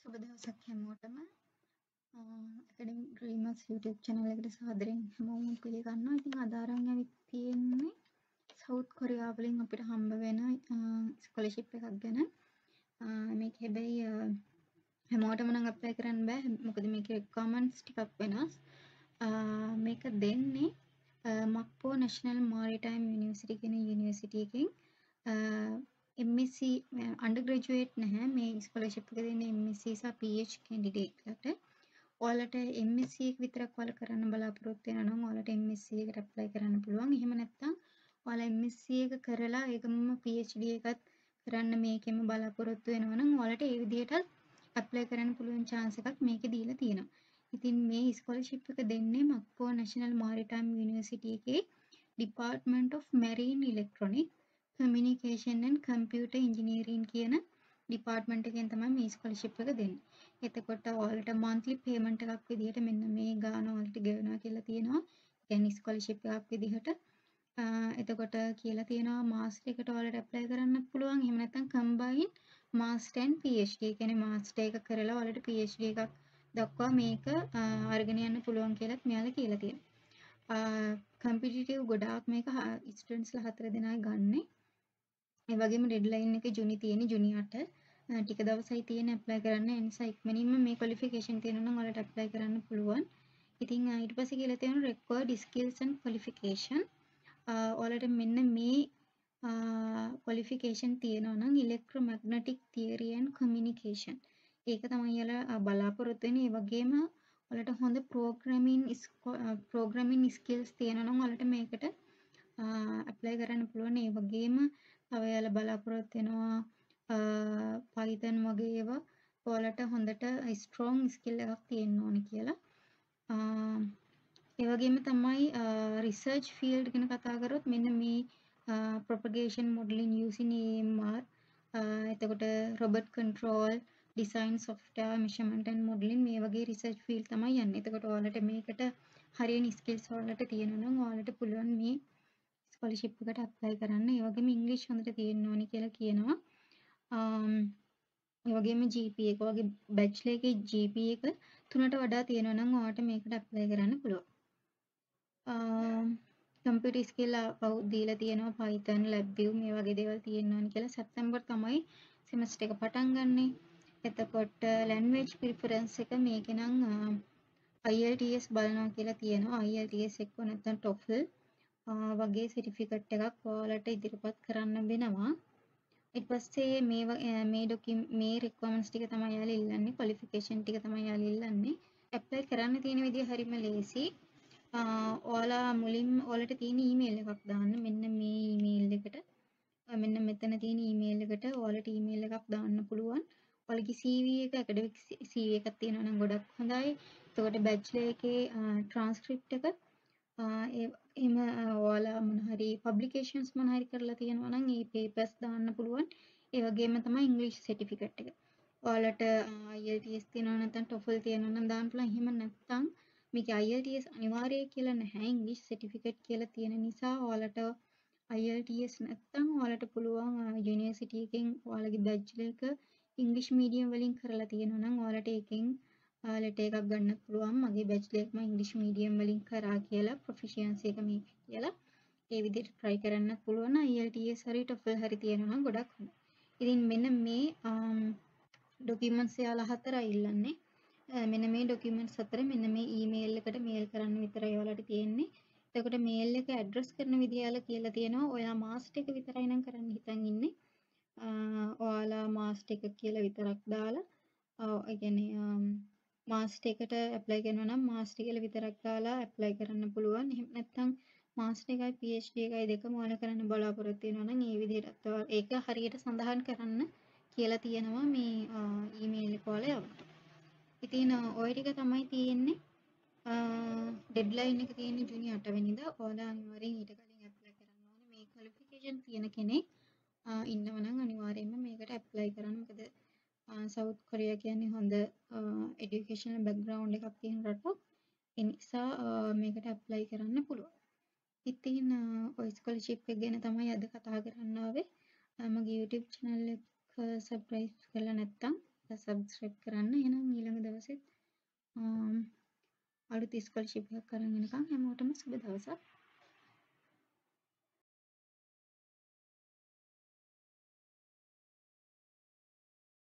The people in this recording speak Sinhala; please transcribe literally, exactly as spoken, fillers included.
සුබ දවසක් හැමෝටම ඇකඩමික් ඩ්‍රීමර්ස් YouTube channel එකට සාදරයෙන් හැමෝම පිළිගන්නවා. ඉතින් අද අරන් ඇවිත් තියෙන්නේ සවුත් කොරියාව වලින් අපිට හම්බ වෙන ස්කෝලර්ෂිප් එකක් ගැන. මේක හැබැයි හැමෝටම නම් අප්ලයි කරන්න බෑ. මොකද මේකේ රික්වයර්මන්ට්ස් ටිකක් වෙනස්. මේක දෙන්නේ මක්පෝ නැෂනල් මාරිටයිම් යුනිවර්සිටි කියන යුනිවර්සිටි එකකින් M S c undergraduate නැහැ මේ ස්කෝලර්ෂිප් එක දෙන්නේ M S c සහ P H candidate ලට. ඔයාලට M S c එක විතරක් ඔයාලා කරන්න බලාපොරොත්තු වෙනවා නම් ඔයාලට M S c එකට apply කරන්න පුළුවන්. එහෙම නැත්නම් ඔයාලා M S c එක කරලා ඒකම P H D එකත් කරන්න මේකෙම බලාපොරොත්තු වෙනවා නම් ඔයාලට ඒ විදිහට apply කරන්න පුළුවන් chance එකක් මේකේ දීලා තියෙනවා. ඉතින් මේ ස්කෝලර්ෂිප් එක දෙන්නේ මක්පෝ නැෂනල් මාරිටයිම් යුනිවර්සිටි එකේ Department of Marine Electronics Communication and Computer Engineering කියන ඩිපාර්ට්මන්ට් එකෙන් තමයි මේ ස්කෝලර්ෂිප් එක දෙන්නේ. එතකොට ඔයාලට monthly payment එකක් විදිහට මෙන්න මේ ගාන ඔයාලට ගෙවනවා කියලා තියෙනවා. يعني ස්කෝලර්ෂිප් එකක් විදිහට. එතකොට කියලා තියෙනවා මාස්ටර් එකට ඔයාලට apply කරන්න පුළුවන්. එහෙම නැත්නම් combine master and P H D. කියන්නේ මාස්ටර් එක කරලා ඔයාලට P H D එකක් දක්වා මේක අරගෙන යන්න පුළුවන් කියලාත් මෙයාලා කියලා තියෙනවා. කම්පිටිටිව් ගොඩාක් මේක ස්ටුඩන්ට්ස්ලා හතර දෙනායි ගන්නේ. ඒ වගේම ඩෙඩ්ලයින් එක ජුනි තියෙන ජුනි අට ටික දවසයි තියෙන ඇප්ලයි කරන්න. ඒ නිසා ඉක්මනින්ම මේ ක්වොලිෆිකේෂන් තියෙනවා නම් ඔයාලට ඇප්ලයි කරන්න පුළුවන්. ඉතින් ඊට පස්සේ කියලා තියෙනවා required skills and qualification. ඔයාලට මෙන්න මේ ක්වොලිෆිකේෂන් තියෙනවා නම් electromagnetic theory and communication. ඒක තමයි ඔයාලා බලාපොරොත්තු වෙන්නේ. ඒ වගේම ඔයාලට හොඳ programming programming skills තියෙනවා නම් ඔයාලට මේකට apply කරන්න පුළුවන්. ඒ වගේම තව ඔයාලා බලාපොරොත්තු වෙනවා Python වගේ ඒවා ඔයාලට හොඳට strong skill එකක් තියෙන්න ඕනේ කියලා. ඒ වගේම තමයි research field ගැන කතා කරොත් මෙන්න මේ propagation modeling using A M R එතකොට robot control design software measurement and modeling මේ වගේ research field තමයි යන්නේ. එතකොට ඔයාලට මේකට හරියන skills ඔයාලට තියෙනවා නම් ඔයාලට පුළුවන් මේ ස්කෝලර්ෂිප් එකට apply කරන්න. ඒ වගේම ඉංග්‍රීසි හොඳට තියෙන්න ඕනි කියලා කියනවා. ඒ වගේම G P A එක වගේ බැචලර් එකේ G P A එක තුනට වඩා තියෙනවා නම් ඔයාලට මේකට apply කරන්න පුළුවන්. කම්පියුටර් ස්කිල් දීලා තියෙනවා Python, LabVIEW මේ වගේ දේවල් තියෙන්න ඕනි කියලා. සැප්තැම්බර් තමයි semester එක පටන් ගන්නෙ. එතකොට language preference එක මේකේ නම් I E L T S බලනවා කියලා තියෙනවා. I E L T S එක්ක නැත්නම් TOEFL වගේ සර්ටිෆිකට් එකක් ඔයාලට ඉදිරිපත් කරන්න වෙනවා. ඊට පස්සේ මේ මේ ඩොකියුම් මේ රික්වයර්මන්ට්ස් ටික තමයි යාලා ඉල්ලන්නේ, ක්වොලිෆිකේෂන් ටික තමයි යාලා ඉල්ලන්නේ. ඇප්ලයි කරන්න තියෙන විදිය හරිම ලේසි. ඔයාලා මුලින්ම ඔයාලට තියෙන ඊමේල් එකක් දාන්න. මෙන්න මේ ඊමේල් එකට මෙන්න මෙතන තියෙන ඊමේල් එකට ඔයාලට ඊමේල් එකක් දාන්න පුළුවන්. ඔයාලගේ C V එක ඇකඩමික් C V එකක් තියෙනවා නම් ගොඩක් හොඳයි. එතකොට බැචලර් එකේ ට්‍රාන්ස්ක්‍රිප්ට් එක එහෙම ඔයාලා මොන හරි පබ්ලිකේෂන්ස් මොන හරි කරලා තියෙනවා නම් ඒ පේපර්ස් දාන්න පුළුවන්. ඒ වගේම තමයි ඉංග්‍රීසි සර්ටිෆිකට් එක. ඔයාලට I E L T S තියෙනවා නැත්නම් TOEFL තියෙනවා නම් දාන්න පුළුවන්. එහෙම නැත්නම් මේක I E L T S අනිවාර්යයි කියලා නැහැ. ඉංග්‍රීසි සර්ටිෆිකට් කියලා තියෙන නිසා ඔයාලට I E L T S නැත්නම් ඔයාලට පුළුවන් යුනිවර්සිටි එකෙන් ඔයාලගේ බැචලර් එක ඉංග්‍රීසි මීඩියම් වලින් කරලා තියෙනවා නම් ඔයාලට ඒකෙන් ලෙටර් එකක් ගන්න පුළුවන්. මගේ බැචලර් එකම ඉංග්‍රීසි මීඩියම් වලින් කරා කියලා ප්‍රොෆිෂියන්සි එක මේක කියලා. ඒ විදිහට try කරන්න පුළුවන්. I E L T S හරි TOEFL හරි තියෙනවා නම් ගොඩක් හොඳයි. ඉතින් මෙන්න මේ ඩොකියුමන්ට්ස් යාලා හතරයි ඉල්ලන්නේ. මෙන්න මේ ඩොකියුමන්ට්ස් හතර මෙන්න මේ ඊමේල් එකට මේල් කරන්න විතරයි ඔයාලට තියෙන්නේ. එතකොට මේල් එක ඇඩ්‍රස් කරන විදිය යාලා කියලා තියෙනවා. ඔයා මාස්ටර් එක විතරයි නම් කරන්න හිතන් ඉන්නේ. ඔයාලා මාස්ටර් එක කියලා විතරක් දාලා ඒ කියන්නේ මාස්ටර් එකට ඇප්ලයි කරනවා නම් මාස්ටර් කියලා විතරක් දාලා ඇප්ලයි කරන්න පුළුවන්. එහෙම නැත්නම් මාස්ටර් එකයි P H D එකයි දෙකම ඔයාලා කරන්න බලාපොරොත්තු වෙනවා නම් ඒ විදිහට ඒක හරියට සඳහන් කරන්න කියලා තියෙනවා මේ ඊමේල් එක වල යවන්න. ඉතින් ඔය ටික තමයි තියෙන්නේ. ඩෙඩ්ලයින් එක තියෙන්නේ ජූනි අට වෙනිදා. ඔයාලා අනිවාර්යෙන් ඊට කලින් ඇප්ලයි කරන්න ඕනේ. මේ ක්වොලිෆිකේෂන් තියෙන කෙනෙක් ඉන්නවා නම් අනිවාර්යෙන්ම මේකට ඇප්ලයි කරන්න. මොකද සවුත් කොරියා කියන්නේ හොඳ এডুকেෂනල් බෑග්ග්‍රවුන්ඩ් එකක් තියෙන රටක්. ඒ නිසා මේකට ඇප්ලයි කරන්න පුළුවන්. ඉතින් ඔය ස්කෝලර්ෂිප් එක ගැන තමයි අද කතා කරන්න ආවේ. මගේ YouTube channel එක සබ්ස්ක්‍රයිබ් කරලා නැත්නම් සබ්ස්ක්‍රයිබ් කරන්න. එහෙනම් ඊළඟ දවසෙත් අලුත් ස්කෝලර්ෂිප් එකක් අරන් එනකම් හැමෝටම සුබ දවසක්.